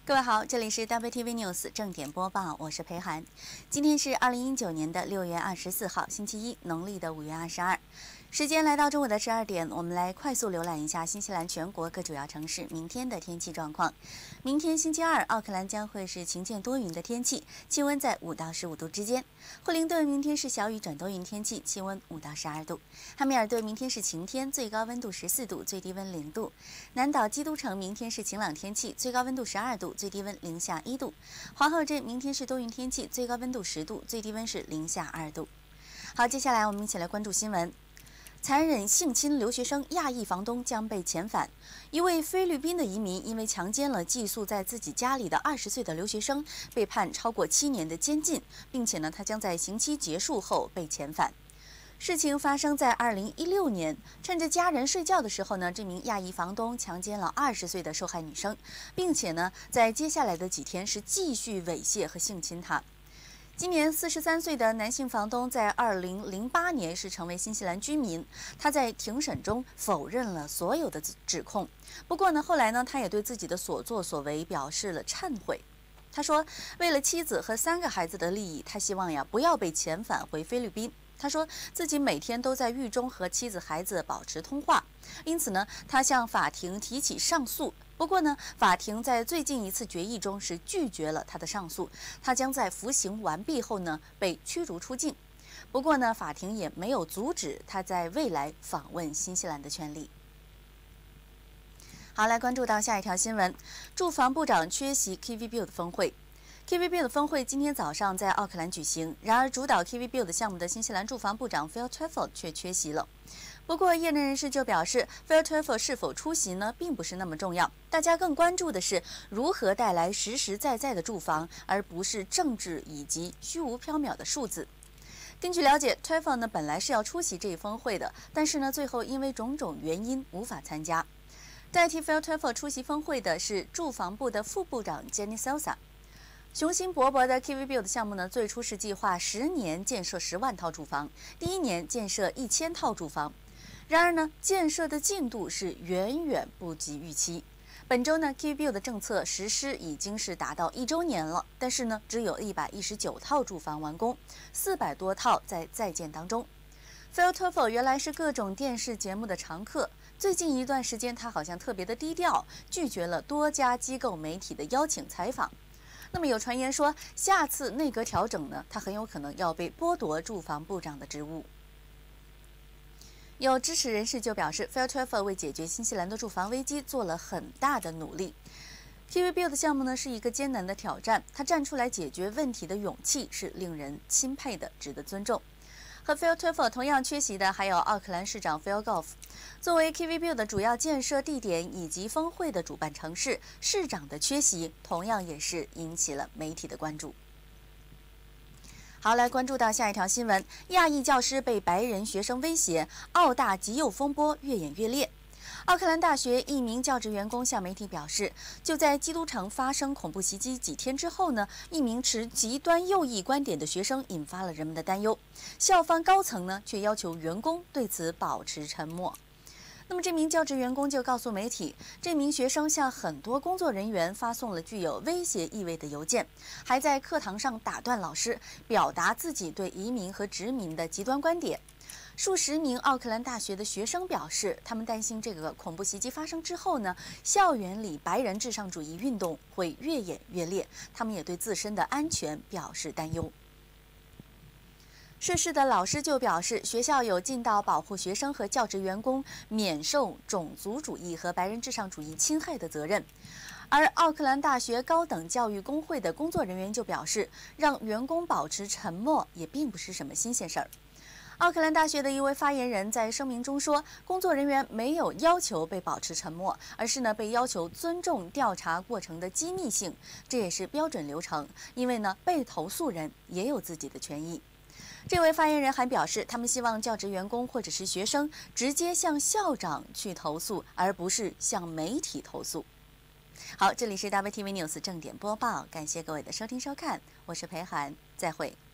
各位好，这里是 WTV News 正点播报，我是裴涵。今天是2019年的6月24号，星期一，农历的5月22。时间来到中午的12点，我们来快速浏览一下新西兰全国各主要城市明天的天气状况。明天星期二，奥克兰将会是晴间多云的天气，气温在5到15度之间。惠灵顿明天是小雨转多云天气，气温5到12度。汉密尔顿明天是晴天，最高温度14度，最低温0度。南岛基督城明天是晴朗天气，最高温度12度，最低温零下1度。皇后镇明天是多云天气，最高温度10度，最低温是零下2度。好，接下来我们一起来关注新闻。残忍性侵留学生亚裔房东将被遣返。一位菲律宾的移民因为强奸了寄宿在自己家里的20岁的留学生，被判超过7年的监禁，并且他将在刑期结束后被遣返。事情发生在2016年，趁着家人睡觉的时候这名亚裔房东强奸了20岁的受害女生，并且在接下来的几天是继续猥亵和性侵她。今年43岁的男性房东在2008年是成为新西兰居民，他在庭审中否认了所有的指控。不过后来他也对自己的所作所为表示了忏悔。他说，为了妻子和3个孩子的利益，他希望不要被遣返回菲律宾。他说自己每天都在狱中和妻子孩子保持通话，因此他向法庭提起上诉。不过法庭在最近一次决议中是拒绝了他的上诉，他将在服刑完毕后被驱逐出境。不过法庭也没有阻止他在未来访问新西兰的权利。好，来关注到下一条新闻，住房部长缺席 KiwiBuild 峰会。KiwiBuild 峰会今天早上在奥克兰举行，然而主导 KiwiBuild 项目的新西兰住房部长 Phil Twyford 却缺席了。不过，业内人士就表示 ，Phil Twyford 是否出席并不是那么重要，大家更关注的是如何带来实实在在的住房，而不是政治以及虚无缥缈的数字。根据了解 ，Twyford 本来是要出席这一峰会的，但是最后因为种种原因无法参加。代替 Phil Twyford 出席峰会的是住房部的副部长 Jenny Salsa。雄心勃勃的 KiwiBuild 项目最初是计划10年建设10万套住房，第1年建设1000套住房。然而建设的进度是远远不及预期。本周KiwiBuild 的政策实施已经是达到1周年了，但是只有119套住房完工，400多套在建当中。Phil Twyford 原来是各种电视节目的常客，最近一段时间他好像特别的低调，拒绝了多家机构媒体的邀请采访。那么有传言说，下次内阁调整他很有可能要被剥夺住房部长的职务。有支持人士就表示 ，Phil Twyford 为解决新西兰的住房危机做了很大的努力。KiwiBuild 项目是一个艰难的挑战，他站出来解决问题的勇气是令人钦佩的，值得尊重。和 Phil Twyford 同样缺席的还有奥克兰市长 Phil Goff。作为 KiwiBuild 的主要建设地点以及峰会的主办城市，市长的缺席同样也是引起了媒体的关注。好，来关注到下一条新闻：亚裔教师被白人学生威胁，澳大极右风波越演越烈。奥克兰大学一名教职员工向媒体表示，就在基督城发生恐怖袭击几天之后一名持极端右翼观点的学生引发了人们的担忧。校方高层却要求员工对此保持沉默。那么这名教职员工就告诉媒体，这名学生向很多工作人员发送了具有威胁意味的邮件，还在课堂上打断老师，表达自己对移民和殖民的极端观点。数十名奥克兰大学的学生表示，他们担心这个恐怖袭击发生之后校园里白人至上主义运动会越演越烈，他们也对自身的安全表示担忧。涉事的老师就表示，学校有尽到保护学生和教职员工免受种族主义和白人至上主义侵害的责任。而奥克兰大学高等教育工会的工作人员就表示，让员工保持沉默也并不是什么新鲜事儿。奥克兰大学的一位发言人在声明中说，工作人员没有要求被保持沉默，而是被要求尊重调查过程的机密性，这也是标准流程，因为被投诉人也有自己的权益。这位发言人还表示，他们希望教职员工或者是学生直接向校长去投诉，而不是向媒体投诉。好，这里是 WTV News 正点播报，感谢各位的收听收看，我是裴涵，再会。